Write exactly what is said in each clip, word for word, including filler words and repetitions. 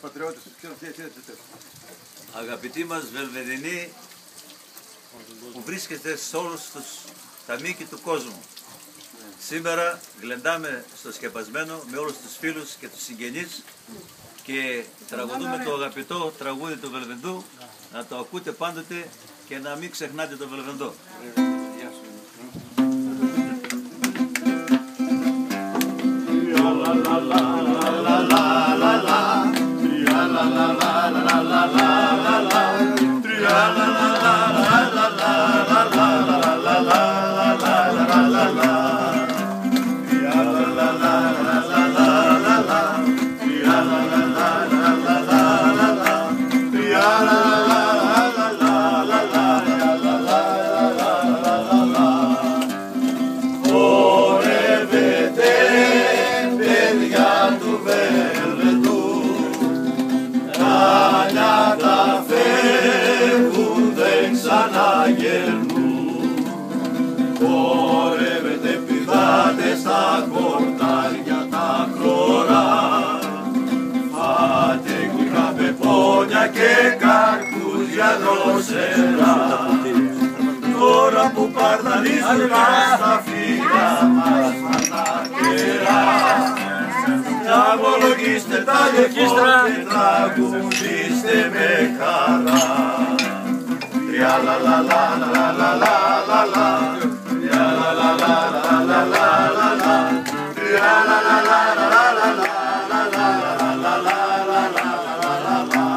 πατριώτες. Αγαπητοί μας Βελβεδινοί που βρίσκεστε σε όλους τους τα μήκη του κόσμου. Σήμερα γλεντάμε στο σκεπασμένο με όλους τους φίλους και τους συγγενείς και τραγουδούμε το αγαπητό τραγούδι του Βελβεντού, να το ακούτε πάντοτε και να μην ξεχνάτε το Βελβεντό. Πορεύετε πηδάτε στα κορτάρια τα χλωρά, φάτε γλυκά πεπόνια και καρπούζια δροσερά. Τώρα που παρδαλίζουν στα φύλλα μας τα κερά, τραγολογήστε τα λεφτά και τραγουδίστε με χαρά. Τρια λα λα λα λα λα λα λα, τρια λα λα λα λα λα λα λα, τρια λα λα λα λα λα λα λα λα.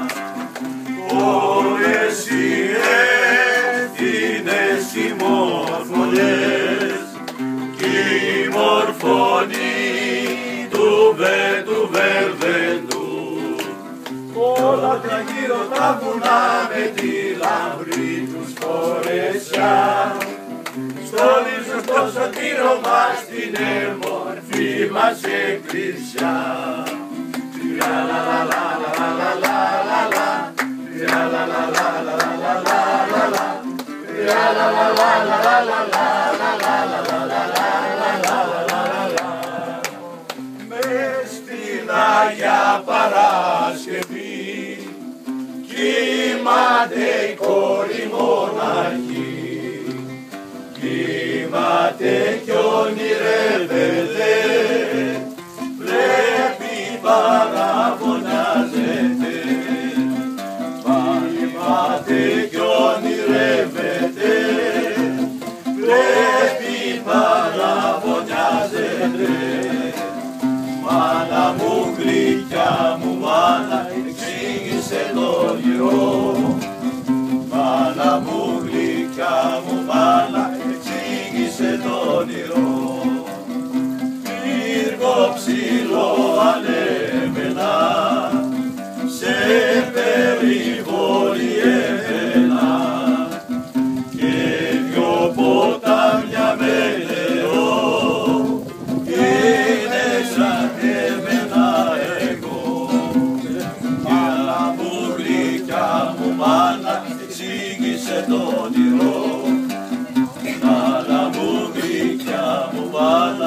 Όλες οι ευθύνες οι μορφωνιές κι η μορφωνή του βε του Βελβεντού. Όλα τα γύρω τα βουνά με τη λαμπρή τους φορεσιά στολίζουν το σωτήρο μας την εμορφή μας εκκλησιά. Τρια λα λα λα λα λα λα λα, τρια λα λα λα λα λα λα λα, τρια λα λα λα λα λα λα. Μες στην Αγία Παρασκευή κοιμάται η κόρη μοναχή, κοιμάται κι ονειρεύεται, βλέπει παραβωνιάζεται. Κοιμάται κι ονειρεύεται, βλέπει παραβωνιάζεται. Μάνα μου γλυκιά μου μάνα, εξήγησε το όνειρο. Μάνα μου γλυκιά μου μάνα, εξήγησε το όνειρο. Πύργο ψηλό ανέβαινα, σε περιβόλι έβαινα και δυο ποτάμια με νερό είναι εξαρτημένα εγώ. Μάνα μου γλυκιά μου μάνα, εξήγησε το όνειρο. Μάνα μου γλυκιά μου μάνα,